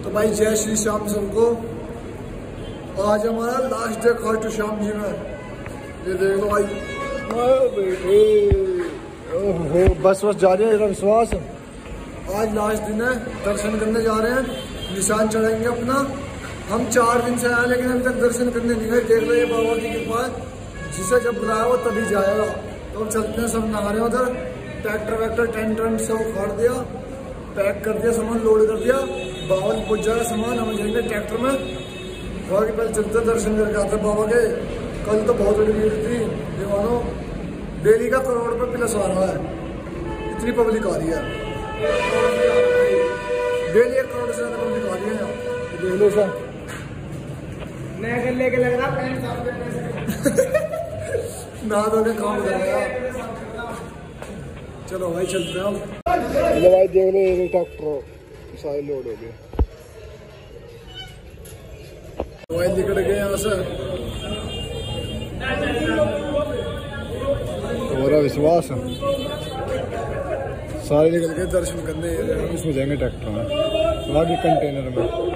तो भाई जय श्री श्याम सबको। आज हमारा लास्ट डे खाटू श्याम जी में। ये देख लो भाई बेटे, ओहो बस जा रही है विश्वास। आज लास्ट दिन है, दर्शन करने जा रहे हैं, निशान चढ़ाएंगे अपना। हम 4 दिन से आए लेकिन अभी तक दर्शन करने नहीं गए। देख रहे बाबा की कृपा है, जिसे जब बुलाया वो तभी जाएगा। तो चलते हैं, सब नहा रहे हैं उधर। ट्रैक्टर वैक्टर टेंट सब उखाड़ दिया, पैक कर दिया, सामान लोड कर दिया। बाबा की पहुंच जाएगा सामान, हम जाएंगे ट्रैक्टर में। बाबा के पहले चलते दर्शन करके आते बाबा के। कल तो बहुत बड़ी भीड़ थी, ये मानो डेली का करोड़ पे प्लस आ रहा है, इतनी पब्लिक आ रही है। डेली 1 करोड़ से ज्यादा पब्लिक आ रही है यहाँ। देख लो सर, लेके लग रहा नहा धो के काम कर रहा है। चलो भाई चलते हैं हम। भाई देख लो, ये ट्रैक्टर सारे लोड हो गए। भाई निकल गए यहाँ से। हमारा विश्वास सारे निकल गए दर्शन करने। इसमें जाएंगे ट्रैक्टर में, आगे कंटेनर में।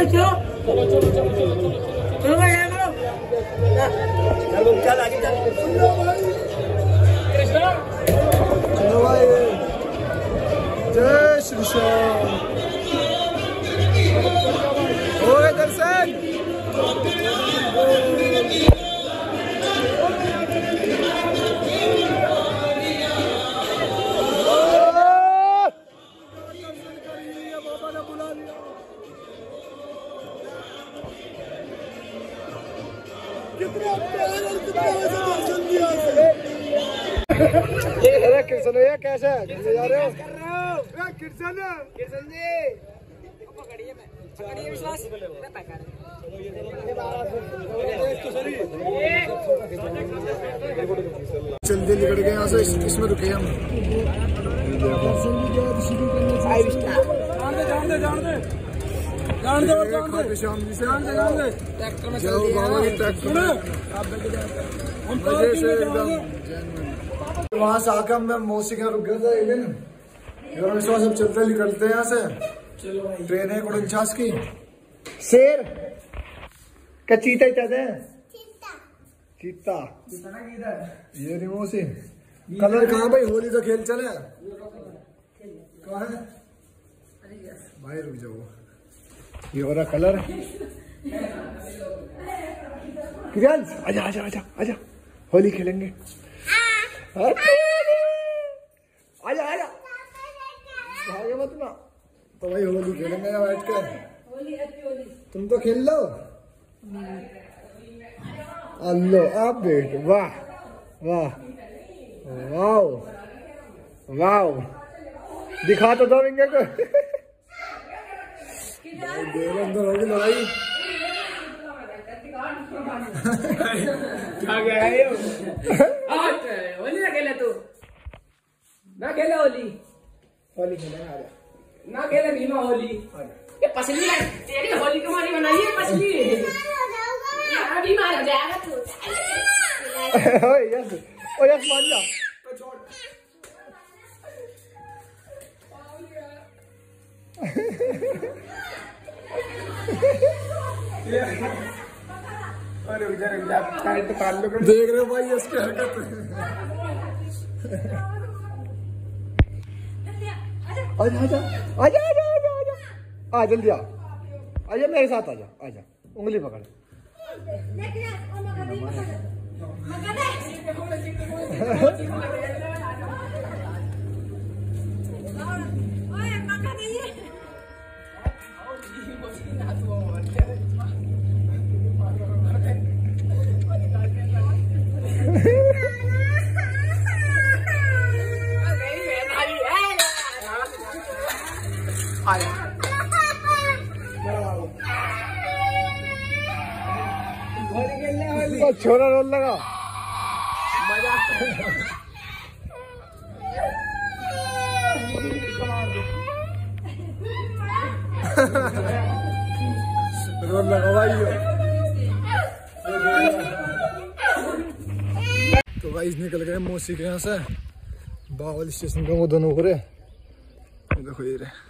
चलो चलो भाई चल आगे चल चलो भाई जय श्री श्याम हो गए दर्शन। अरे किशन भैया कैसे घूमने जा रहे हो? किशन जी पकड़िए विश्वास जल्दी निकल गए यहाँ से। इसमें रुके हम शाम जी से जाओ बाबा के ट्रैक्टर मजे से एकदम। वहाँ से आकर मैं मौसी के यहाँ रुक गया था एक दिन। विश्वास सब चलते निकलते हैं यहाँ से। ट्रेन है 49 की। शेर क्या चीता ही कहते हैं? चीता ये नहीं मौसी। कलर कहाँ भाई? होली तो खेल चले कहाँ है भाई? रुक जाओ ये हो रहा कलर। आजा आजा आजा आजा होली खेलेंगे। आजा आजा भागे मत ना। तो भाई होली खेलेंगे ना बैठ कर। तुम तो खेल लो। अल्लो आप बैठ। वाह वाह वाह वाह दिखा तो दो इंगे को। अंदर होगी लड़ाई। क्या गया है होली ना खेले तू ना खेले होली खेलेगा ना खेले भीमा होली। ये पसली तेरी होली तुम्हारी बनाई है पसली बीमार हो जाएगा तू। यस ओ यस मान जा। देख रहे हो भाई इसकी हरकत। आजा आजा आजा आजा आजा आजा आ जल्दी आ। आजा मेरे साथ आजा आजा उंगली पकड़। छोरा रोल लगा मजा। रोल लगा भाई। तो भाई निकल गए मौसी के यहाँ से। बावल स्टेशन का वो दोनों हो रहे। देखो ये रहे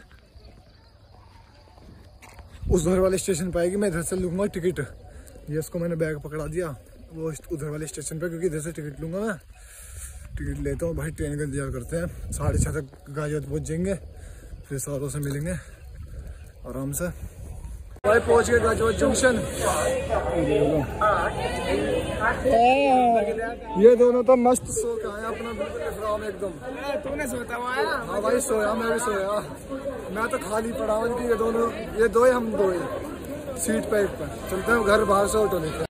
उस उधर वाले स्टेशन पे आएगी। मैं इधर से लूंगा टिकट। ये उसको मैंने बैग पकड़ा दिया वो उधर वाले स्टेशन पे, क्योंकि इधर से टिकट लूंगा मैं। टिकट लेता हूँ भाई। ट्रेन का इंतजार करते हैं। 6:30 तक गाजियाबाद पहुँच जाएंगे। फिर सारों से मिलेंगे आराम से। भाई पहुँच गए गाजियाबाद जंक्शन। ये दोनों तो मस्त सो के आए अपना बिल्कुल एकदम। तूने सोता हुआ? हाँ भाई सोया, मैं भी सोया। मैं तो खाली पड़ा हूँ कि ये दो ही हम दो ही सीट पे एक पर चलते हैं घर बाहर से ऑटो लेके।